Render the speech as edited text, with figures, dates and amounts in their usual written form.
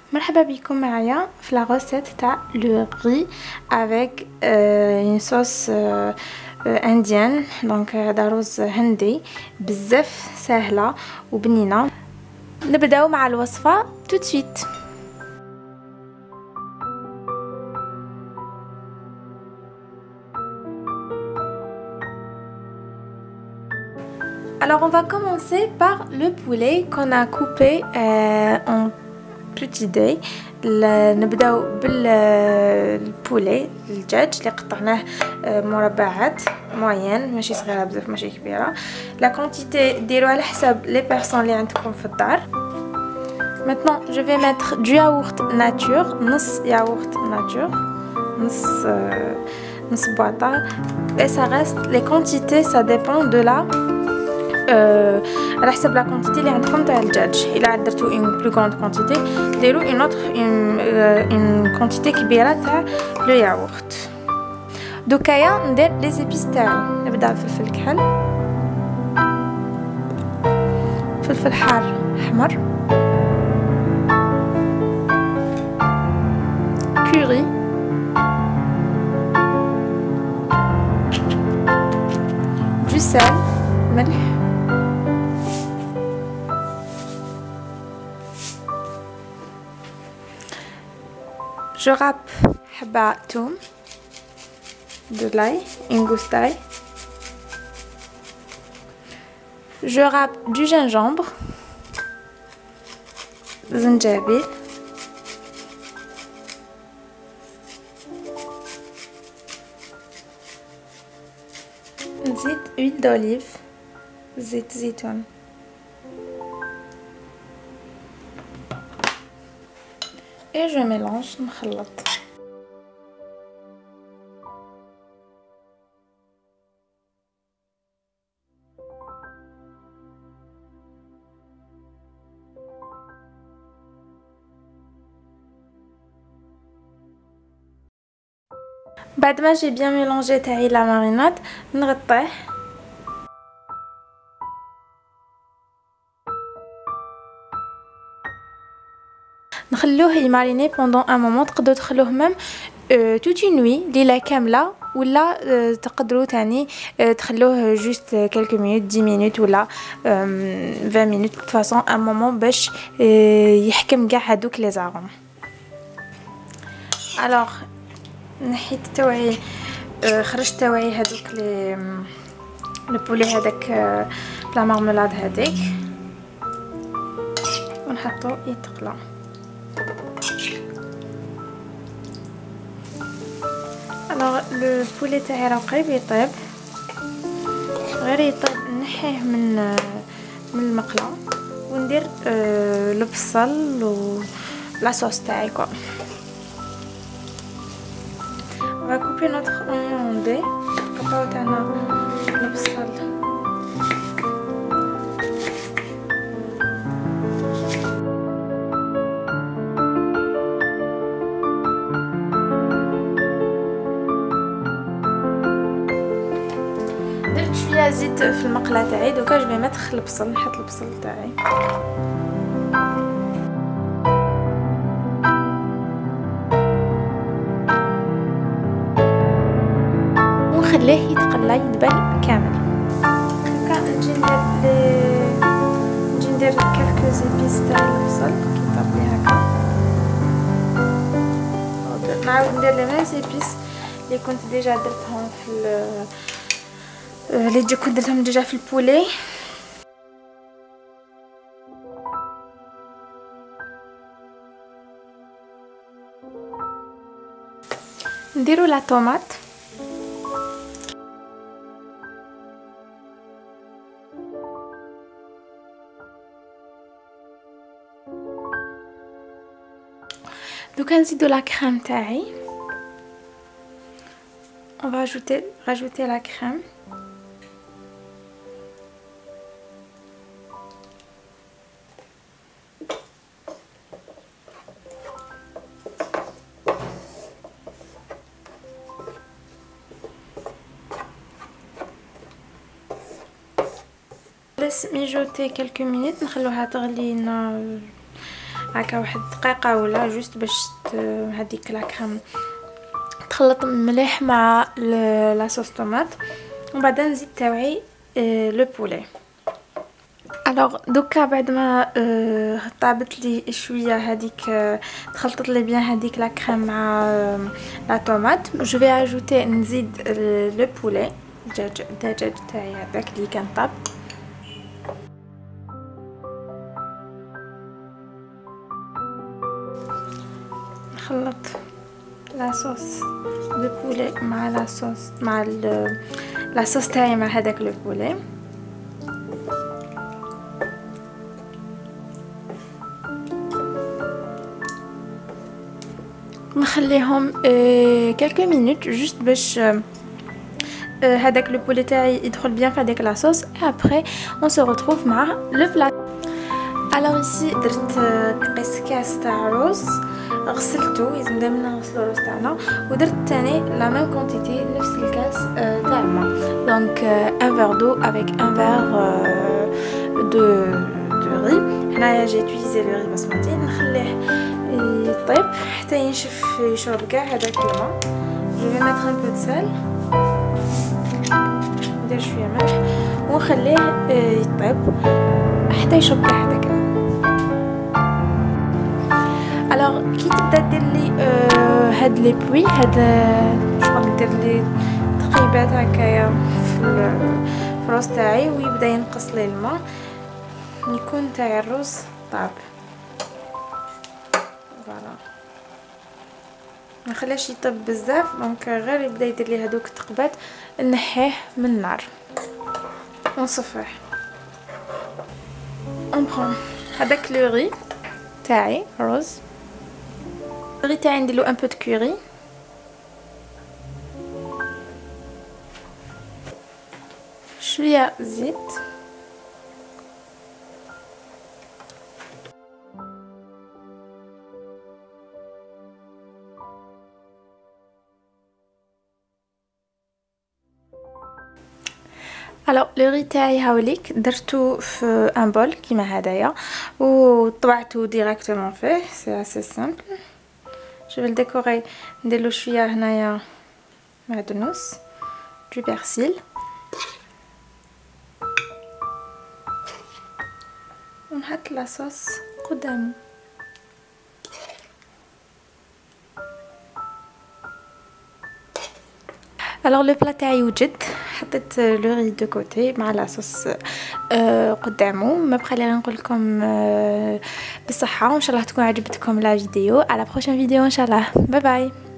مرحبا بكم معايا في لا غوسيت تاع لو ري افيك une sauce انديان. دونك هذا رز هندي بزاف سهله وبنينه. نبداو مع الوصفه tout de suite. Alors on va commencer par le poulet qu'on a coupé en petits dés. نبداو بالبولي الدجاج اللي قطعناه مربعات موين، ماشي صغيره بزاف ماشي كبيره. لا كونتيتي ديروا على حساب لي بيرسون اللي عندكم في الدار. Maintenant je vais mettre du yaourt nature، نص yaourt nature، نص بواطه. Et ça reste les quantités ça dépend de la على حسب لا كونتيتي اللي عندكم تاع الدجاج. الا درتو اون بلو غروند كونتيتي ديروا اون اوتر اون كونتيتي كبيره تاع لو ياغورت. دوكايا ندير لي زيبيس تاعي. نبدا فلفل كحل، فلفل حار احمر، كوري، دو سال ملح، je râpe حبة توم، de l'ail, une gousse d'ail. Je râpe du gingembre, زنجبيل، نزيد huile d'olive، زيت زيتون. Et je mélange نخلط. بعد ما جي bien mélangé تاعي لا ماريناد نغطيه. نخلوه يماريني بوندون ان مومون. تقدروا تخلوه ميم توت اون نوي ليله كامله، ولا تقدروا تاني تخلوه جوست كالكو مينوت 10 مينوت ولا 20 مينوت دو فاصون ان مومون باش يحكم كاع هذوك لي زاروم. الوغ نحيت تاوعي خرجت تاوعي هذوك لي البولي هذاك بلا مارميلاد هذيك، ونحطو يتقلى. الوغ لو بولي تاعي راه قريب يطيب، غير يطيب نحيه من المقله وندير البصل و لا صوص تاعي كو. On va couper notre oignon en dés. نقطعو تاعنا البصل شويه زيت في المقله تاعي. دوكا جو ميتر البصل، نحط البصل تاعي ونخليه يتقلى يدبل كامل. دوكا نجي ندير كالكو زيبيس تاع البصل كي طابلي هكا. نعاود ندير لي ميم زيبيس اللي كنت ديجا درتهم في اللي كنت درتهم ديجا في البولي. نديرو لا طوماط، دوكا نزيدو لا كريم تاعي. on va rajouter la crème. laisse mijoter quelques minutes نخلوها تغلي هكا واحد دقيقه ولا جوست باش هذيك لا كريم تخلط مليح مع لاصوص طوماط. ومن بعد نزيد تاوعي لو بولي. الوغ دوكا بعد ما طابت لي شويه هذيك تخلطت لي بيان هذيك لا كريم مع لا طوماط. جو في اجوتي نزيد لو بولي الدجاج تاعي هذاك اللي كان طاب. نخلط لاصوص لو بولي مع لاصوص مع لاصوص تاعي مع هذاك لو بولي. نخليهم quelques minutes جوست باش هذاك لو بولي تاعي يدخل بيان في هذيك لاصوص. ابري اون سو ريتروف مع لو بلا. الوغ ايسي درت قيس كاس تاع روز غسلته، لازم دائما نغسلو الروز تاعنا، ودرت تاني لا ميم كونتيتي نفس الكاس تاع الماء. دونك ان فير دو افيك ان فير دو ري. هنايا جي تويزي لو ري بسمتي، نخليه يطيب حتى ينشف يشرب كاع هذاك الماء. جو في ميتر ان بو دو سال، ندير شويه ملح ونخليه يطيب حتى يشرب كاع هذاك الماء. الوغ كي تبدا دير لي هاد لي بوي، هاد شغل ندير لي تقيبات هكايا في الروز تاعي ويبدا ينقص لي الماء، يكون تاعي الروز طاب. فوالا ما نخليهش يطيب بزاف، دونك غير يبدا يدير لي هذوك التقبات نحيه من النار ونصفيه. اون برون هذاك لو ري تاعي روز، الري تاعي نديرلو ان بو دو كوري، شويه زيت، الوغ لو ري تاعي هاوليك درتو في ان بول كيما هدايا وطبعته ديريكتومون فيه. سي اسي سامبل. جو فيل ديكوري نديرلو شويه هنايا معدنوس دو بيرسيل ونحط لاصوص قدامي. الوغ لو بلا تاعي وجد، حطيت لو ري دو كوتي مع لاصوص قدامه. ما بقى لي نقول لكم بالصحه، وان شاء الله تكون عجبتكم لا فيديو. على بروشين فيديو ان شاء الله. باي باي.